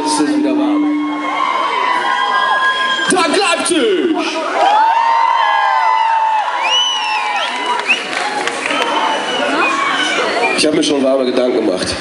jetzt ist es wieder warm. Tag Leipzig! Ich habe mir schon warme Gedanken gemacht.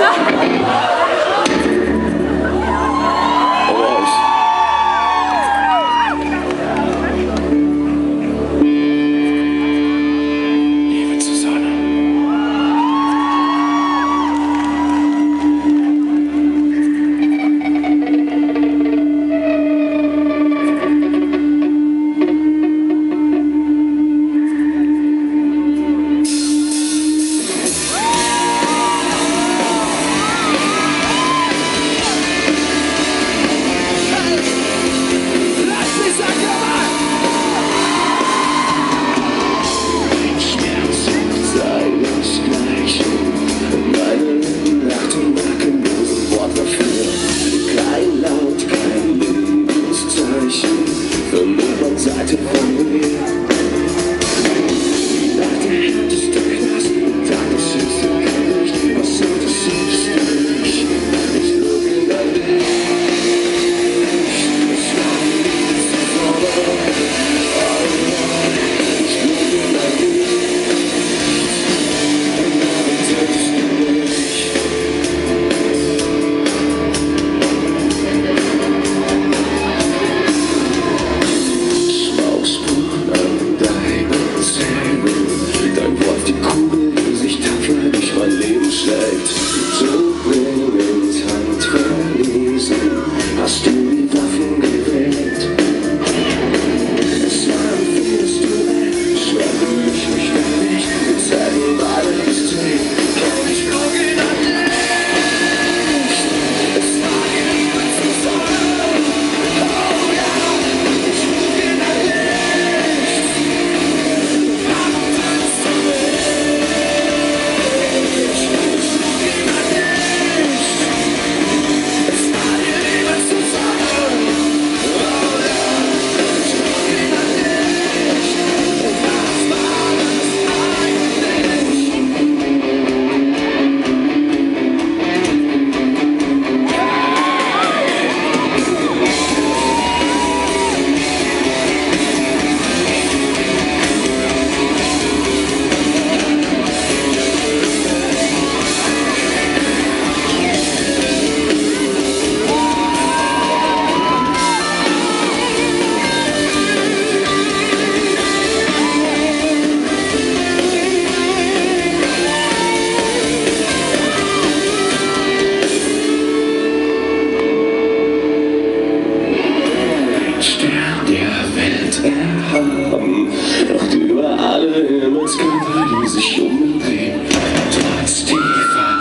Doch über alle Himmelskörper, die sich umdrehen, trotz tiefer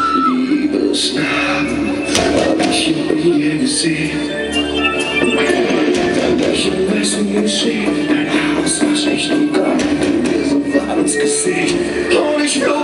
Liebesnamen, hab ich ihn in dir gesehen. Dein Lächeln weiß mir geschehen, dein Haus war schlecht und Gott, wir so waren uns gesehen. Und ich